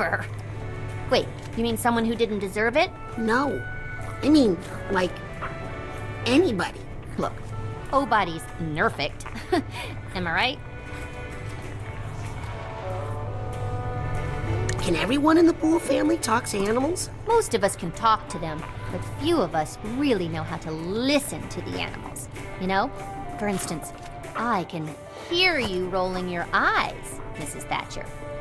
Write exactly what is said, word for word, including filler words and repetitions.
never. Wait, you mean someone who didn't deserve it? No. I mean, like, anybody. Look, nobody's nerfect. Am I right? Can everyone in the Poole family talk to animals? Most of us can talk to them, but few of us really know how to listen to the animals. You know? For instance, I can hear you rolling your eyes, Missus Thatcher.